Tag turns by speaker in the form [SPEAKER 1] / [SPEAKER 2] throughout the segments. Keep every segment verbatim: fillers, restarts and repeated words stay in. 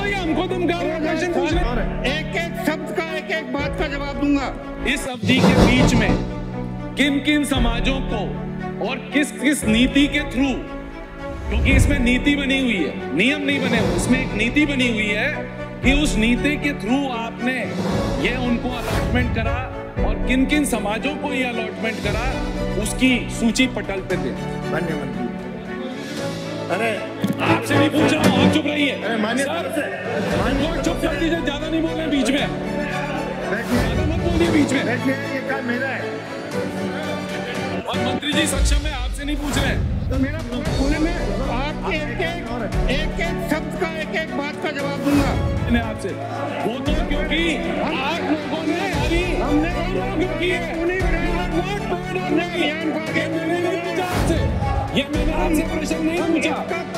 [SPEAKER 1] हो या हमको धमका रहे हो? क्वेश्चन पूछ रहे,
[SPEAKER 2] एक एक शब्द का एक एक बात का जवाब दूंगा।
[SPEAKER 1] इस अवधि के बीच में किन किन समाजों को और किस किस नीति के थ्रू, क्योंकि इसमें नीति बनी हुई है, नियम नहीं बने हुए, इसमें एक नीति बनी हुई है कि उस नीति के थ्रू आपने ये उनको अलॉटमेंट करा और किन किन समाजों को ये अलॉटमेंट करा, उसकी सूची पटल पे दे।
[SPEAKER 2] माननीय मंत्री, अरे
[SPEAKER 1] आपसे नहीं पूछ रहा हूँ, आप चुप रहिए।
[SPEAKER 2] अरे माननीय
[SPEAKER 1] सर, चुप कर दीजिए, ज्यादा नहीं बोले बीच में, ज्यादा मत बोलिए बीच में।
[SPEAKER 2] बैठिए, ये काम मेरा है।
[SPEAKER 1] और मंत्री जी सक्षम है, आपसे नहीं पूछ रहे।
[SPEAKER 2] तो मेरा बोले में आपके एक एक एक एक शब्द का एक एक बात का जवाब दूंगा
[SPEAKER 1] मैं आपसे, वो तो क्योंकि आप लोगों ने अभी
[SPEAKER 2] हमने
[SPEAKER 1] क्योंकि ये मैंने आपसे प्रश्न नहीं पूछा,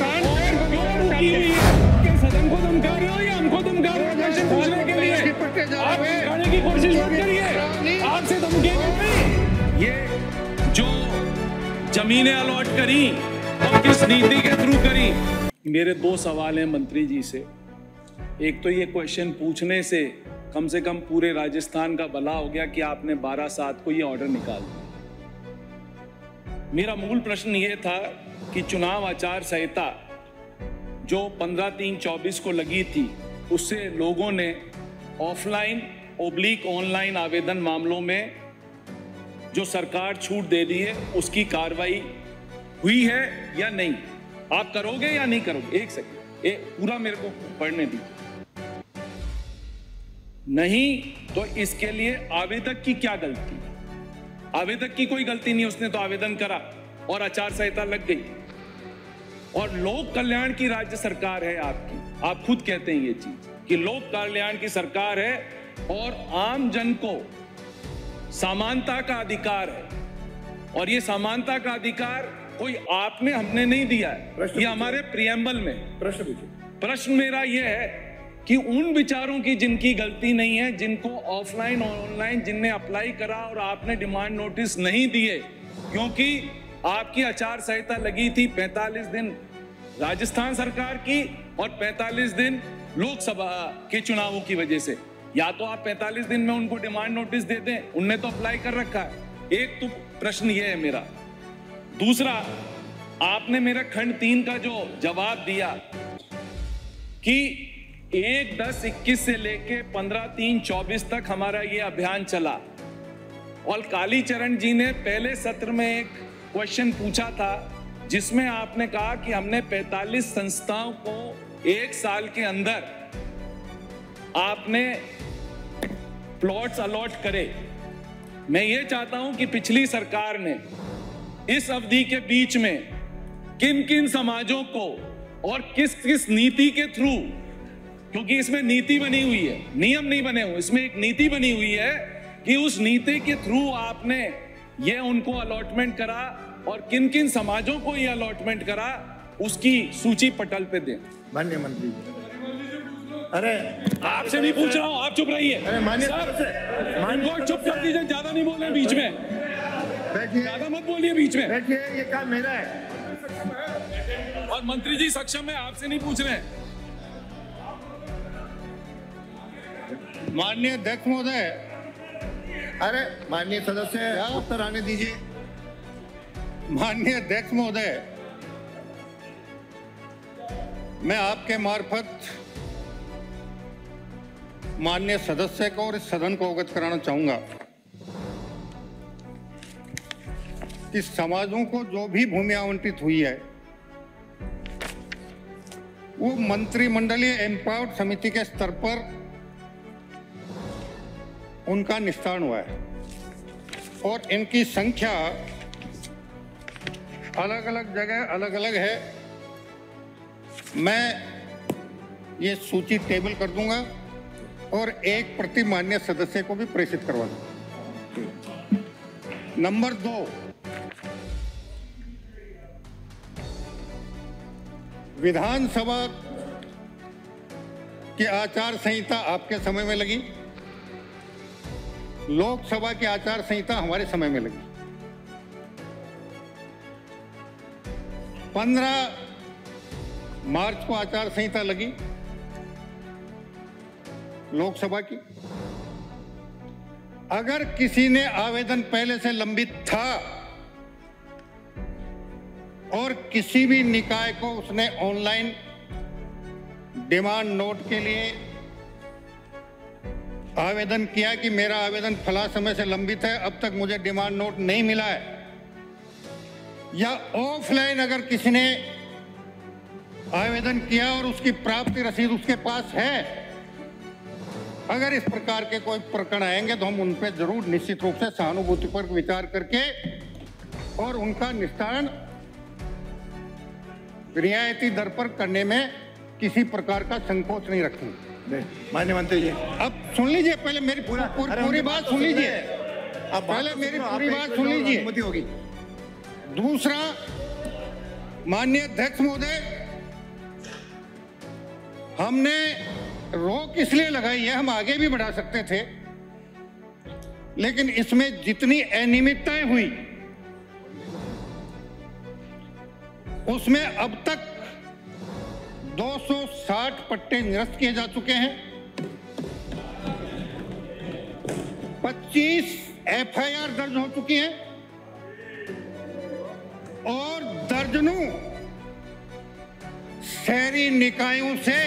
[SPEAKER 1] सदन को धमका रहे हो या हमको धमका रहे हो? क्वेश्चन पूछने के लिए आप धमकाने की कोशिश मत करिए, आपसे धमकेंगे नहीं। ये जो जमीनें अलॉट करी और किस नीति के थ्रू करी। मेरे दो सवाल हैं मंत्री जी से। एक तो ये क्वेश्चन पूछने से कम से कम पूरे राजस्थान का भला हो गया कि आपने बारह सात को ये ऑर्डर निकाल दिया। मेरा मूल प्रश्न ये था कि चुनाव आचार संहिता जो पंद्रह तीन चौबीस को लगी थी, उससे लोगों ने ऑफलाइन ओब्लिक ऑनलाइन आवेदन मामलों में जो सरकार छूट दे दी है, उसकी कार्रवाई हुई है या नहीं? आप करोगे या नहीं करोगे? एक सेकंड, एक पूरा मेरे को पढ़ने दीजिए। नहीं तो इसके लिए आवेदक की क्या गलती? आवेदक की कोई गलती नहीं, उसने तो आवेदन करा और आचार संहिता लग गई। और लोक कल्याण की राज्य सरकार है आपकी, आप खुद कहते हैं ये चीज कि लोक कल्याण की सरकार है और आम जन को समानता का अधिकार है। और ये समानता का अधिकार कोई आपने हमने नहीं दिया है, ये हमारे प्रियम्बल में।
[SPEAKER 2] प्रश्न पूछिए।
[SPEAKER 1] प्रश्न मेरा यह है कि उन विचारों की जिनकी गलती नहीं है, जिनको ऑफलाइन और ऑनलाइन जिनने अप्लाई करा और आपने डिमांड नोटिस नहीं दिए, क्योंकि आपकी आचार संहिता लगी थी पैंतालीस दिन राजस्थान सरकार की और पैंतालीस दिन लोकसभा के चुनावों की वजह से। या तो आप पैंतालीस दिन में उनको डिमांड नोटिस दे दें, उनने तो अप्लाई कर रखा है। एक तो प्रश्न यह है मेरा। दूसरा, आपने मेरा खंड तीन का जो जवाब दिया कि एक दस इक्कीस से लेके पंद्रह तीन चौबीस तक हमारा ये अभियान चला, और कालीचरण जी ने पहले सत्र में एक क्वेश्चन पूछा था जिसमें आपने कहा कि हमने पैंतालीस संस्थाओं को एक साल के अंदर आपने प्लॉट्स अलॉट करे। मैं ये चाहता हूं कि पिछली सरकार ने इस अवधि के बीच में किन किन समाजों को और किस किस नीति के थ्रू, क्योंकि इसमें नीति बनी हुई है, नियम नहीं बने हुए, इसमें एक नीति बनी हुई है कि उस नीति के थ्रू आपने ये उनको अलॉटमेंट करा और किन किन समाजों को ये अलॉटमेंट करा, उसकी सूची पटल पे दें। माननीय मंत्री,
[SPEAKER 2] अरे
[SPEAKER 1] आपसे नहीं पूछ रहा हूं, आप चुप रहिए।
[SPEAKER 2] अरे माननीय
[SPEAKER 1] सर, चुप कर दीजिए, ज्यादा नहीं बोले बीच में,
[SPEAKER 2] बैठिए,
[SPEAKER 1] ज्यादा मत बोलिए बीच में।
[SPEAKER 2] बैठिए, ये काम मेरा है।
[SPEAKER 1] और मंत्री जी सक्षम है, आपसे नहीं पूछ रहे।
[SPEAKER 2] माननीय अध्यक्ष महोदय, अरे माननीय सदस्य उत्तर आने दीजिए। माननीय अध्यक्ष महोदय, मैं आपके मार्फत माननीय सदस्य को और इस सदन को अवगत कराना चाहूंगा कि समाजों को जो भी भूमि आवंटित हुई है वो मंत्रिमंडलीय एम्पावर्ड समिति के स्तर पर उनका निस्तारण हुआ है और इनकी संख्या अलग अलग जगह अलग अलग है। मैं ये सूची टेबल कर दूंगा और एक प्रति माननीय सदस्य को भी प्रेषित करवा दूंगा। नंबर दो, विधानसभा की आचार संहिता आपके समय में लगी, लोकसभा की आचार संहिता हमारे समय में लगी। पंद्रह मार्च को आचार संहिता लगी, लोकसभा की। अगर किसी ने आवेदन पहले से लंबित था और किसी भी निकाय को उसने ऑनलाइन डिमांड नोट के लिए आवेदन किया कि मेरा आवेदन फला समय से लंबित है, अब तक मुझे डिमांड नोट नहीं मिला है, या ऑफलाइन अगर किसी ने आवेदन किया और उसकी प्राप्ति रसीद उसके पास है, अगर इस प्रकार के कोई प्रकरण आएंगे तो हम उन पर जरूर निश्चित रूप से सहानुभूतिपूर्वक विचार करके और उनका निस्तारण रियायती दर पर करने में किसी प्रकार का संकोच नहीं रखेंगे।
[SPEAKER 3] माननीय मंत्री जी,
[SPEAKER 2] अब सुन लीजिए, पहले मेरी पूरी पूरी, पूरी बात सुन लीजिए, अब पहले मेरी पूरी बात सुन लीजिए।
[SPEAKER 3] होगी।
[SPEAKER 2] दूसरा, माननीय अध्यक्ष महोदय, हमने रोक इसलिए लगाई है, हम आगे भी बढ़ा सकते थे, लेकिन इसमें जितनी अनियमितताएं हुई उसमें अब तक दो सौ साठ पट्टे निरस्त किए जा चुके हैं, पच्चीस एफ आई आर दर्ज हो चुकी हैं और दर्जनों शहरी निकायों से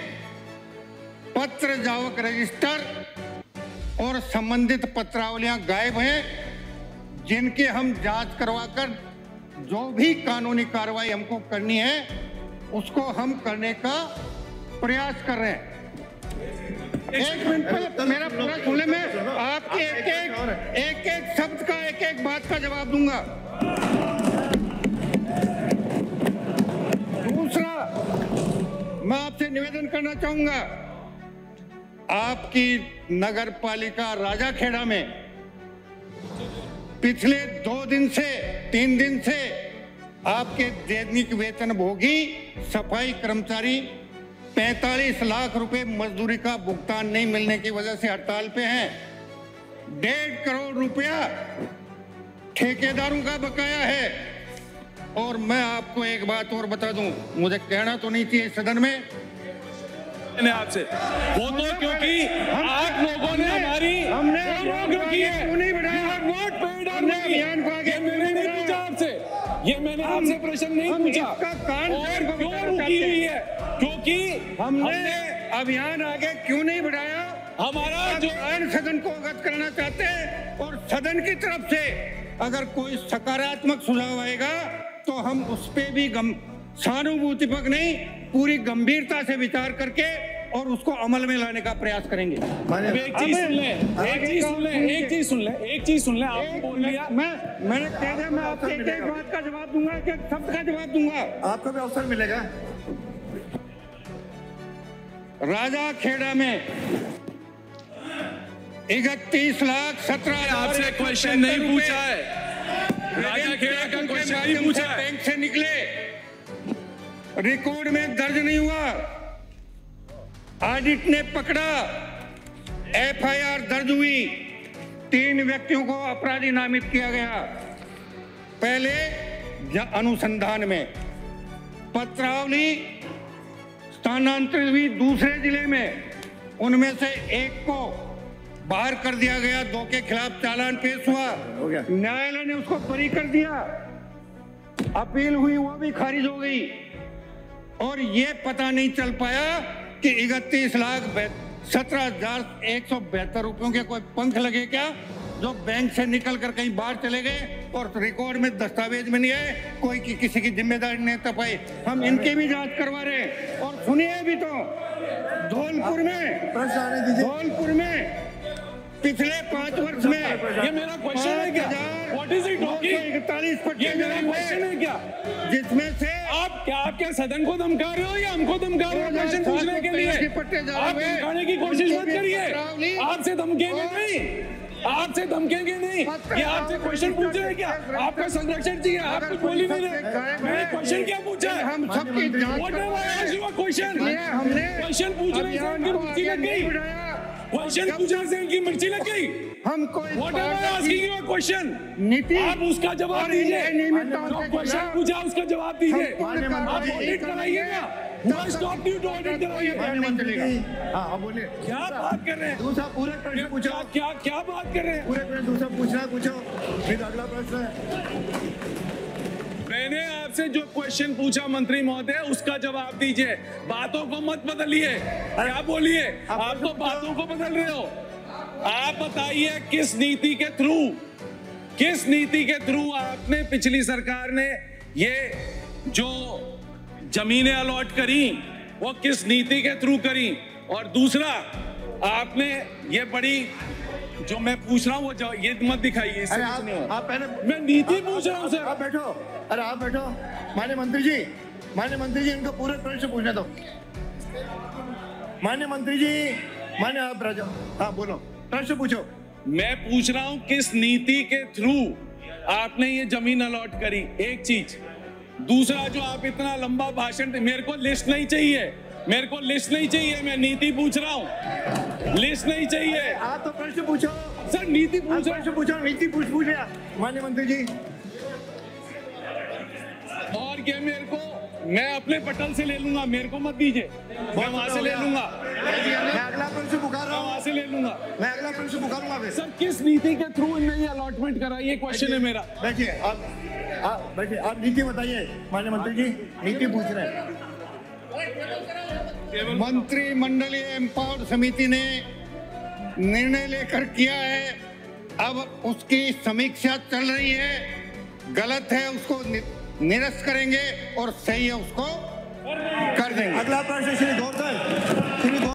[SPEAKER 2] पत्र जावक रजिस्टर और संबंधित पत्रावलियां गायब हैं, जिनके हम जांच करवाकर जो भी कानूनी कार्रवाई हमको करनी है उसको हम करने का प्रयास कर रहे हैं। एक मिनट पहले मेरा पूरा सुनने में आपके एक एक एक एक शब्द का एक एक बात का जवाब दूंगा। दूसरा, मैं आपसे निवेदन करना चाहूंगा, आपकी नगर पालिका राजाखेड़ा में पिछले दो दिन से तीन दिन से आपके दैनिक वेतनभोगी सफाई कर्मचारी पैंतालीस लाख रुपए मजदूरी का भुगतान नहीं मिलने की वजह से हड़ताल पे हैं। डेढ़ करोड़ रुपया ठेकेदारों का बकाया है। और मैं आपको एक बात और बता दूं, मुझे कहना तो नहीं चाहिए सदन में,
[SPEAKER 1] मैंने आपसे वो तो क्योंकि आप लोगों ने हमारी
[SPEAKER 2] हमने
[SPEAKER 1] रोक रखी है,
[SPEAKER 2] क्यों नहीं बढ़ाया?
[SPEAKER 1] हमने अभियान को आगे मैंने नहीं पूछा आपसे, ये मैंने आपसे प्रश्न नहीं पूछा और क्यों रुकी हुई है, क्योंकि
[SPEAKER 2] हमने अभियान आगे क्यों नहीं बढ़ाया?
[SPEAKER 1] हमारा जो
[SPEAKER 2] आयन सदन को अवगत करना चाहते हैं और सदन की तरफ से अगर कोई सकारात्मक सुझाव आएगा तो हम उस पे भी गम सहानुभूतिपूर्वक नहीं, पूरी गंभीरता से विचार करके और उसको अमल में लाने का प्रयास करेंगे।
[SPEAKER 1] एक चीज सुन ले, एक चीज सुन ले, एक चीज सुन ले, एक चीज सुन ले, आप बोल लिया,
[SPEAKER 2] मैं मैंने कह दिया, मैं आपसे एक एक बात का जवाब दूंगा, एक एक शब्द का जवाब दूंगा,
[SPEAKER 3] आपको भी अवसर मिलेगा।
[SPEAKER 2] राजाखेड़ा में इकतीस लाख सत्रह
[SPEAKER 1] आपसे क्वेश्चन नहीं पूछा है, राजाखेड़ा का क्वेश्चन नहीं पूछा है,
[SPEAKER 2] बैंक से निकले, रिकॉर्ड में दर्ज नहीं हुआ, ऑडिट ने पकड़ा, एफ आई आर दर्ज हुई, तीन व्यक्तियों को अपराधी नामित किया गया। पहले अनुसंधान में पत्रावली स्थानांतरित हुई दूसरे जिले में, उनमें से एक को बाहर कर दिया गया, दो के खिलाफ चालान पेश हुआ, न्यायालय ने उसको बरी कर दिया, अपील हुई वो भी खारिज हो गई और ये पता नहीं चल पाया कि इकतीस लाख सत्रह हजार एक सौ बहत्तर रुपयों के कोई पंख लगे क्या, जो बैंक से निकल कर कहीं बाहर चले गए और रिकॉर्ड में दस्तावेज में नहीं है, कोई की, किसी की जिम्मेदारी नहीं तपाई। हम इनकी भी जांच करवा रहे हैं। और सुनिए, अभी तो धौलपुर में धौलपुर में पिछले पांच वर्ष में
[SPEAKER 1] ये मेरा क्वेश्चन है क्या? व्हाट इज इट
[SPEAKER 2] इकतालीस
[SPEAKER 1] ये मेरा क्वेश्चन है क्या?
[SPEAKER 2] जिसमें से
[SPEAKER 1] आप क्या आपके सदन को धमका रहे हो या हमको धमका रहे हो क्वेश्चन पूछने के लिए? आप धमकाने की कोशिश मत करिए, आपसे धमकेंगे नहीं, आपसे धमकेंगे नहीं, ये आपसे क्वेश्चन पूछ रहे हैं क्या? आपका संरक्षण चाहिए, आप कुछ बोल ही नहीं रहे। मैंने क्वेश्चन क्या पूछा है?
[SPEAKER 2] हम सबकी
[SPEAKER 1] क्वेश्चन
[SPEAKER 2] हमने
[SPEAKER 1] क्वेश्चन पूछ रहे हैं, इनकी मिर्ची लग गई, क्वेश्चन पूछने से इनकी मिर्ची लग गई।
[SPEAKER 2] हम कोई
[SPEAKER 1] क्वेश्चन
[SPEAKER 2] नीति
[SPEAKER 1] आप उसका जवाब दीजिए, जो क्वेश्चन पूछा उसका जवाब दीजिए, आप ऑडिट कराइएगा, Who stopped you to audit the
[SPEAKER 2] कोई बयान नहीं चलेगा।
[SPEAKER 3] हाँ अब बोलिए।
[SPEAKER 1] क्या बात कर रहे हैं?
[SPEAKER 3] दूसरा पूरे प्रश्न पूछो।
[SPEAKER 1] क्या क्या क्या बात कर रहे हैं?
[SPEAKER 3] पूरे प्रश्न दूसरा पूछना है पूछो, फिर अगला प्रश्न है।
[SPEAKER 1] मैंने आपसे जो क्वेश्चन पूछा मंत्री महोदय, उसका जवाब दीजिए। बातों को मत बदलिए। क्या बोलिए? आप तो बातों को बदल रहे हो। आप बताइए किस नीति के थ्रू, किस नीति के थ्रू आपने, पिछली सरकार ने ये जो जमीनें अलॉट करी वो किस नीति के थ्रू करी? और दूसरा, आपने ये बड़ी जो मैं पूछ रहा हूँ वो जो, ये मत दिखाइए। इससे
[SPEAKER 3] अरे
[SPEAKER 1] कुछ
[SPEAKER 3] आप,
[SPEAKER 1] नहीं होगा।
[SPEAKER 3] आप पहले
[SPEAKER 1] मैं नीति पूछ रहा हूँ सर।
[SPEAKER 3] आप बैठो। अरे आप बैठो। माननीय मंत्री जी, माननीय मंत्री जी, इनको पूरे प्रश्न पूछने दो। माननीय मंत्री जी, माननीय आप राजा, हाँ बोलो, प्रश्न पूछो।
[SPEAKER 1] मैं पूछ रहा हूं किस नीति के थ्रू आपने ये जमीन अलॉट करी, एक चीज। दूसरा, जो आप इतना लंबा भाषण, मेरे को लिस्ट नहीं चाहिए, मेरे को लिस्ट नहीं चाहिए, मैं नीति पूछ रहा हूं, लिस्ट नहीं चाहिए।
[SPEAKER 3] आप तो प्रश्न पूछो
[SPEAKER 1] सर, नीति पूछ रहा
[SPEAKER 3] प्रश्न पूछो, नीति पूछ पूछ लिया। माननीय मंत्री जी,
[SPEAKER 1] और ये मेरे को, मैं अपने पटल से ले लूंगा, मेरे को मत दीजिए, मैं वहां से ले लूंगा,
[SPEAKER 3] मैं अगला प्रश्न पुकार रहा
[SPEAKER 1] मैं
[SPEAKER 3] हूँ,
[SPEAKER 1] वहां से ले लूंगा।
[SPEAKER 3] मैं अगला प्रश्न पुकारूंगा फिर।
[SPEAKER 1] सर, किस नीति के थ्रू इन्होंने ये अलॉटमेंट करा, ये क्वेश्चन है मेरा।
[SPEAKER 3] बैठिए आप, आप बैठिए, आप नीति बताइए। माननीय मंत्री जी, नीति पूछ रहे हैं।
[SPEAKER 2] मंत्रिमंडलीय एम्पावर्ड समिति ने निर्णय लेकर किया है, अब उसकी समीक्षा चल रही है। गलत है उसको नि, निरस्त करेंगे और सही है उसको कर देंगे।
[SPEAKER 3] अगला प्रश्न श्री गौरतल, श्री